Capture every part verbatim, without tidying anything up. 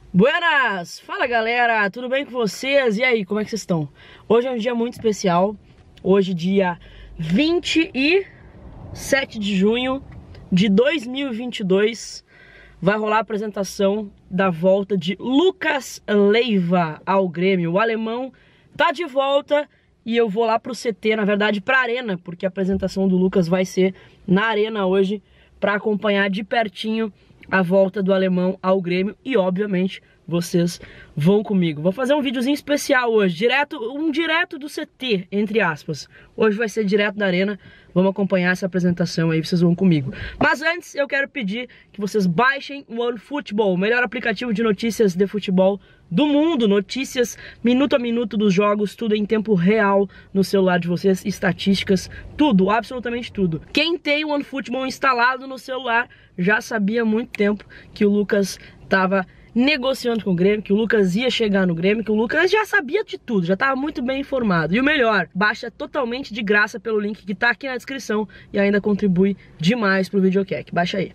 Buenas! Fala galera, tudo bem com vocês? E aí, como é que vocês estão? Hoje é um dia muito especial. Hoje, dia vinte e sete de junho de dois mil e vinte e dois, vai rolar a apresentação da volta de Lucas Leiva ao Grêmio. O alemão tá de volta e eu vou lá pro C T, na verdade pra Arena, porque a apresentação do Lucas vai ser na Arena hoje, pra acompanhar de pertinho a volta do alemão ao Grêmio e, obviamente, vocês vão comigo. Vou fazer um videozinho especial hoje, direto, um direto do C T, entre aspas. Hoje vai ser direto da Arena, vamos acompanhar essa apresentação aí, vocês vão comigo. Mas antes, eu quero pedir que vocês baixem o OneFootball, o melhor aplicativo de notícias de futebol do mundo, notícias minuto a minuto dos jogos, tudo em tempo real no celular de vocês, estatísticas, tudo, absolutamente tudo. Quem tem o OneFootball instalado no celular já sabia há muito tempo que o Lucas estava negociando com o Grêmio, que o Lucas ia chegar no Grêmio, que o Lucas já sabia de tudo, já estava muito bem informado. E o melhor, baixa totalmente de graça pelo link que está aqui na descrição e ainda contribui demais pro videocast. Baixa aí.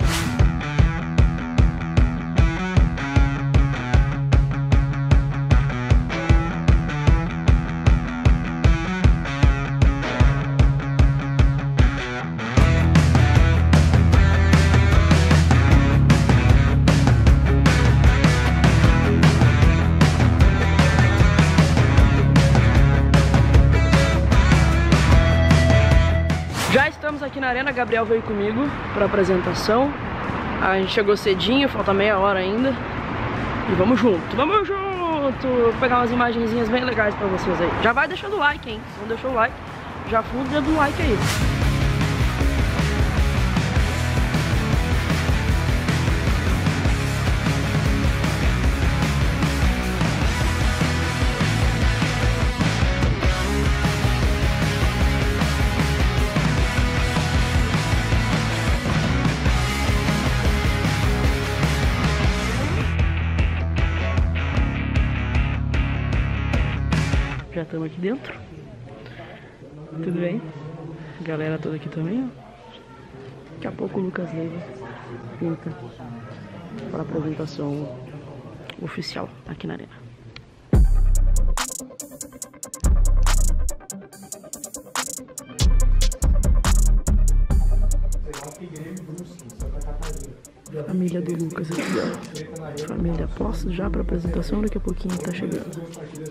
Já estamos aqui na Arena, Gabriel veio comigo para apresentação. A gente chegou cedinho, falta meia hora ainda. E vamos junto, vamos junto! Vou pegar umas imagenzinhas bem legais para vocês aí. Já vai deixando o like, hein? Se não deixou o like, já funda o dedo do like aí. Já estamos aqui dentro. Tudo bem? A galera toda aqui também, ó. Daqui a pouco o Lucas Leiva pinta para a apresentação oficial aqui na Arena. Família do Lucas aqui, ó. Família posta já para apresentação, daqui a pouquinho tá chegando.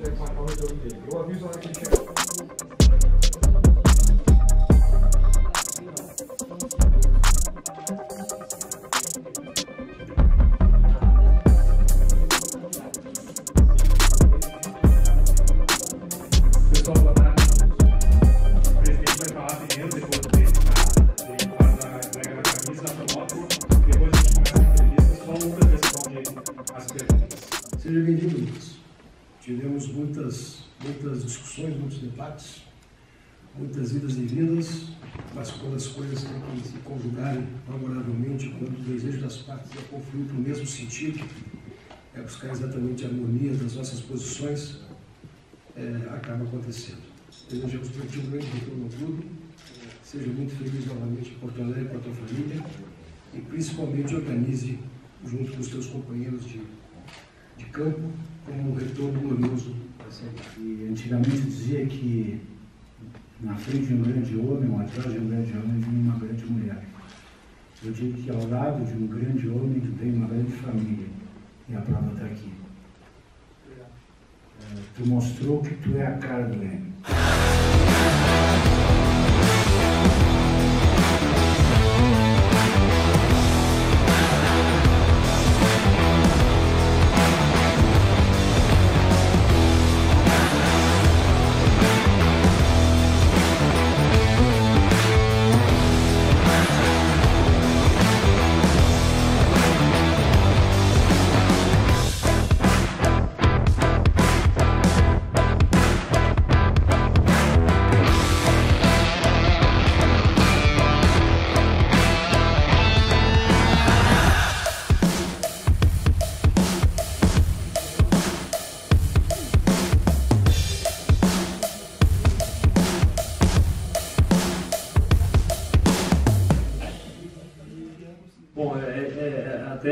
Seja bem-vindo, Lucas. Tivemos muitas, muitas discussões, muitos debates, muitas idas e vindas, mas quando as coisas têm que se conjugarem favoravelmente, quando o desejo das partes é confluir para o mesmo sentido, é buscar exatamente a harmonia das nossas posições, é, acaba acontecendo. Desejamos para ti um grande retorno ao clube, seja muito feliz novamente em Porto Alegre com a tua família e principalmente organize, junto com os teus companheiros de de campo, como um retorno glorioso. E antigamente dizia que na frente de um grande homem, ou atrás de um grande homem, vinha uma grande mulher. Eu digo que ao lado de um grande homem vem uma grande família. E a prova está aqui. É, tu mostrou que tu é a cara do Grêmio.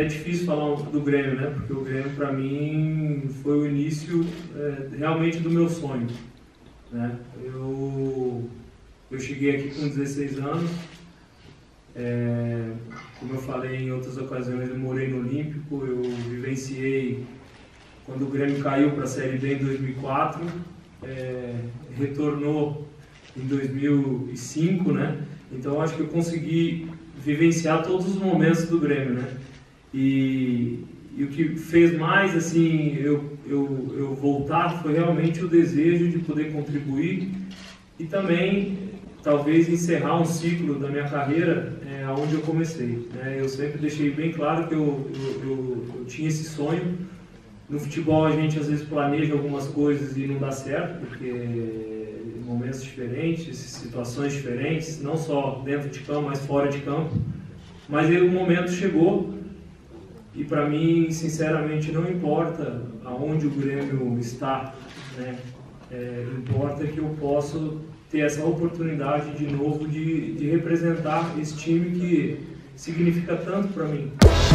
difícil falar do Grêmio, né? Porque o Grêmio, para mim, foi o início é, realmente do meu sonho, né? Eu, eu cheguei aqui com dezesseis anos, é, como eu falei em outras ocasiões, eu morei no Olímpico, eu vivenciei quando o Grêmio caiu para a Série B em dois mil e quatro, é, retornou em dois mil e cinco, né? Então acho que eu consegui vivenciar todos os momentos do Grêmio, né? E, e o que fez mais assim eu, eu, eu voltar foi realmente o desejo de poder contribuir e também talvez encerrar um ciclo da minha carreira é, onde eu comecei, né? Eu sempre deixei bem claro que eu, eu, eu, eu tinha esse sonho. No futebol a gente às vezes planeja algumas coisas e não dá certo, porque momentos diferentes, situações diferentes, não só dentro de campo, mas fora de campo. Mas aí o momento chegou e para mim, sinceramente, não importa aonde o Grêmio está, né? É, importa que eu possa ter essa oportunidade de novo de, de representar esse time que significa tanto para mim.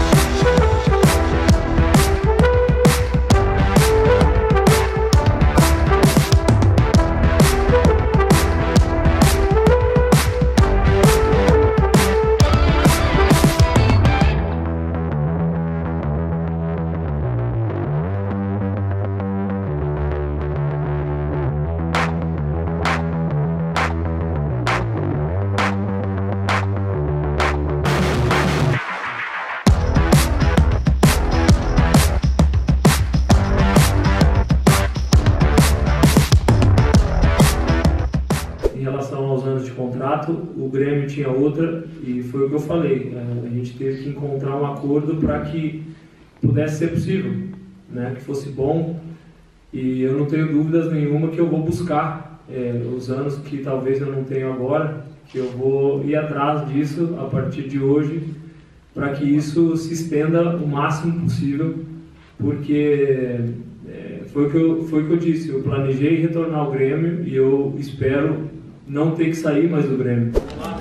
O Grêmio tinha outra e foi o que eu falei, a gente teve que encontrar um acordo para que pudesse ser possível, né? Que fosse bom, e eu não tenho dúvidas nenhuma que eu vou buscar é, os anos que talvez eu não tenho agora, que eu vou ir atrás disso a partir de hoje para que isso se estenda o máximo possível, porque é, foi, o que eu, foi o que eu disse, eu planejei retornar ao Grêmio e eu espero não ter que sair mais do Grêmio.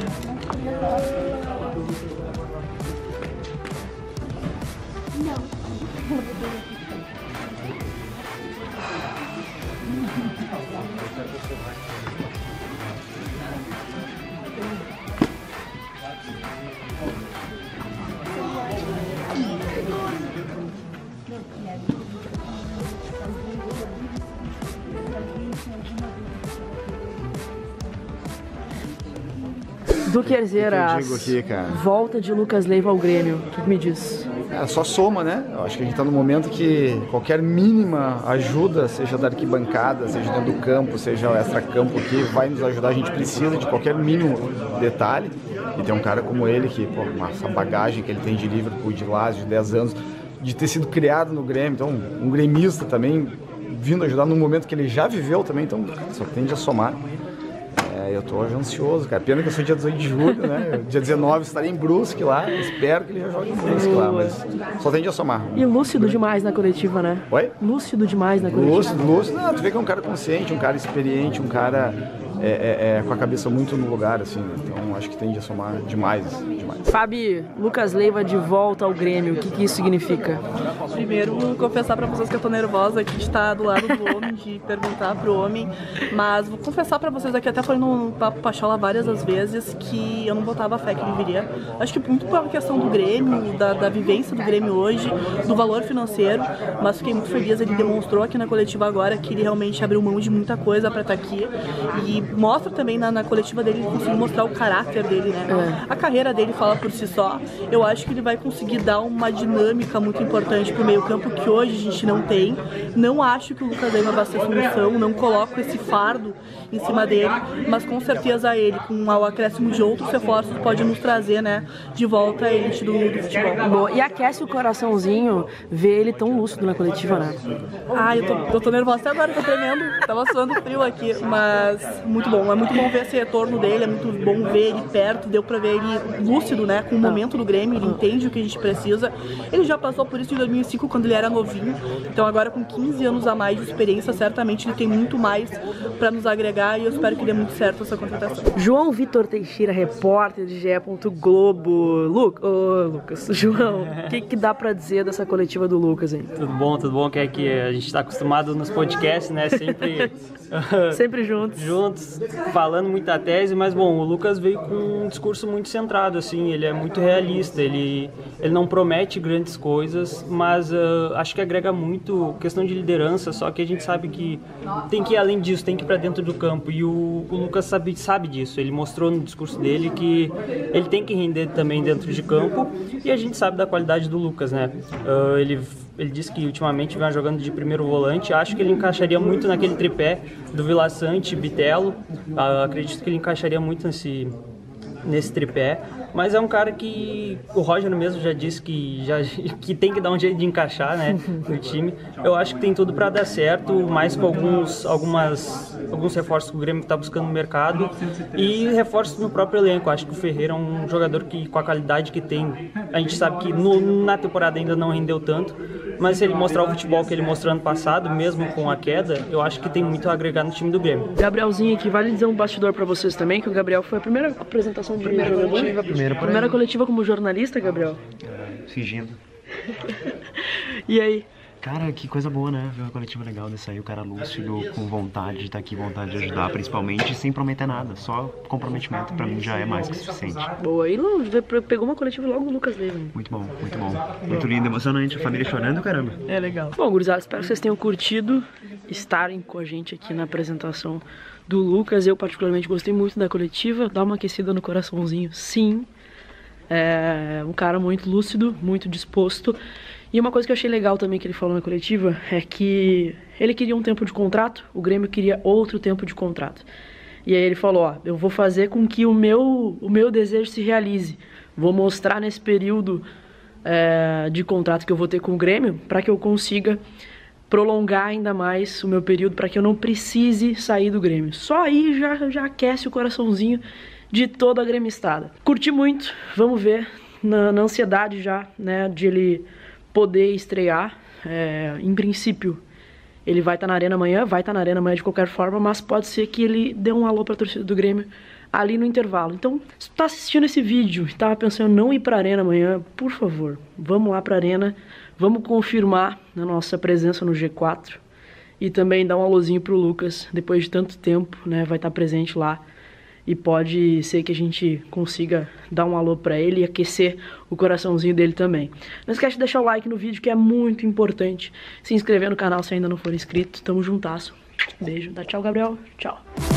Duquerzeiras, que eu digo aqui, cara? Volta de Lucas Leiva ao Grêmio, o que me diz? É, só soma, né? Eu acho que a gente está num momento que qualquer mínima ajuda, seja da arquibancada, seja dentro do campo, seja o extra-campo, que vai nos ajudar. A gente precisa de qualquer mínimo detalhe. E tem um cara como ele, que, pô, essa bagagem que ele tem de Liverpool, de lá, de dez anos, de ter sido criado no Grêmio, então um gremista também, vindo ajudar num momento que ele já viveu também, então só tende a somar. É, eu tô ansioso, cara. Pena que eu sou dia dezoito de julho, né? Dia dezenove estarei em Brusque lá. Espero que ele já jogue em Brusque lá, mas só tende a somar. E lúcido demais na coletiva, né? Oi? Lúcido demais na coletiva. Lúcido, lúcido. Não, tu vê que é um cara consciente, um cara experiente, um cara é, é, é, com a cabeça muito no lugar, assim. Então acho que tende a somar demais, demais. Fabi, Lucas Leiva de volta ao Grêmio, o que, que isso significa? Primeiro, vou confessar pra vocês que eu tô nervosa aqui de estar do lado do homem, de perguntar pro homem, mas vou confessar pra vocês aqui, até falei no Papo Pachola várias as vezes, que eu não botava fé que ele viria. Acho que muito pela questão do Grêmio, da, da vivência do Grêmio hoje, do valor financeiro, mas fiquei muito feliz, ele demonstrou aqui na coletiva agora que ele realmente abriu mão de muita coisa pra estar aqui, e mostra também na, na coletiva dele, ele conseguiu mostrar o caráter dele, né? É. A carreira dele fala por si só. Eu acho que ele vai conseguir dar uma dinâmica muito importante pro meio campo que hoje a gente não tem. Não acho que o Lucas Leiva vai ser solução, não coloco esse fardo em cima dele, mas com certeza ele, com o acréscimo de outros reforços, pode nos trazer, né, de volta a elite do, do futebol. Bom, e aquece o coraçãozinho ver ele tão lúcido na coletiva, né? Ah, eu tô, eu tô nervosa até agora, tô tremendo, tava suando frio aqui, mas muito bom, é muito bom ver esse retorno dele, é muito bom ver ele ele perto, deu pra ver ele lúcido, né, com o momento do Grêmio, ele entende o que a gente precisa. Ele já passou por isso em dois mil e cinco, quando ele era novinho, então agora com quinze anos a mais de experiência, certamente ele tem muito mais pra nos agregar e eu espero que dê muito certo essa contratação. João Vitor Teixeira, repórter de G E. Globo. Lu... Oh, Lucas, João, o que, que dá pra dizer dessa coletiva do Lucas, hein? Tudo bom, tudo bom, que é que a gente tá acostumado nos podcasts, né, sempre... Sempre juntos. Juntos, falando muita tese, mas bom, o Lucas veio com um discurso muito centrado, assim, ele é muito realista, ele, ele não promete grandes coisas, mas uh, acho que agrega muito questão de liderança, só que a gente sabe que tem que ir além disso, tem que ir para dentro do campo, e o, o Lucas sabe, sabe disso, ele mostrou no discurso dele que ele tem que render também dentro de campo, e a gente sabe da qualidade do Lucas, né, uh, ele... Ele disse que ultimamente vem jogando de primeiro volante. Acho que ele encaixaria muito naquele tripé do Vila Sante, Bitelo. Uh, acredito que ele encaixaria muito nesse, nesse tripé. Mas é um cara que o Roger mesmo já disse que, já, que tem que dar um jeito de encaixar, né, no time. Eu acho que tem tudo para dar certo, mais com alguns, algumas, alguns reforços que o Grêmio está buscando no mercado e reforços no próprio elenco. Acho que o Ferreira é um jogador que, com a qualidade que tem, a gente sabe que no, na temporada ainda não rendeu tanto, mas se ele mostrar o futebol que ele mostrou ano passado, mesmo com a queda, eu acho que tem muito a agregar no time do Grêmio. Gabrielzinho aqui, vale dizer um bastidor para vocês também, que o Gabriel foi a primeira apresentação de primeira jogador. Coletiva, primeira, primeira coletiva como jornalista, Gabriel? É, fingindo. E aí? Cara, que coisa boa, né? Ver uma coletiva legal dessa aí, o cara lúcido, com vontade de estar aqui, vontade de ajudar, principalmente sem prometer nada. Só comprometimento pra mim já é mais que suficiente. Boa, e pegou uma coletiva logo do Lucas Leiva. Muito bom, muito bom. Muito lindo, emocionante, a família chorando, caramba. É legal. Bom, gurizada, espero que vocês tenham curtido estarem com a gente aqui na apresentação do Lucas. Eu particularmente gostei muito da coletiva, dá uma aquecida no coraçãozinho, sim. É um cara muito lúcido, muito disposto. E uma coisa que eu achei legal também que ele falou na coletiva é que ele queria um tempo de contrato, o Grêmio queria outro tempo de contrato. E aí ele falou, ó, eu vou fazer com que o meu, o meu desejo se realize. Vou mostrar nesse período é, de contrato que eu vou ter com o Grêmio para que eu consiga prolongar ainda mais o meu período, para que eu não precise sair do Grêmio. Só aí já, já aquece o coraçãozinho de toda a gremistada. Curti muito, vamos ver, na, na ansiedade já, né, de ele poder estrear. É, em princípio, ele vai estar tá na Arena amanhã, vai estar tá na Arena amanhã de qualquer forma, mas pode ser que ele dê um alô para a torcida do Grêmio ali no intervalo. Então, se tu tá assistindo esse vídeo e tava pensando em não ir pra Arena amanhã, por favor, vamos lá pra Arena, vamos confirmar a nossa presença no G quatro e também dar um alôzinho pro Lucas, depois de tanto tempo, né, vai estar presente lá e pode ser que a gente consiga dar um alô pra ele e aquecer o coraçãozinho dele também. Não esquece de deixar o like no vídeo, que é muito importante, se inscrever no canal se ainda não for inscrito. Tamo juntasso. Beijo. Dá tchau, Gabriel. Tchau.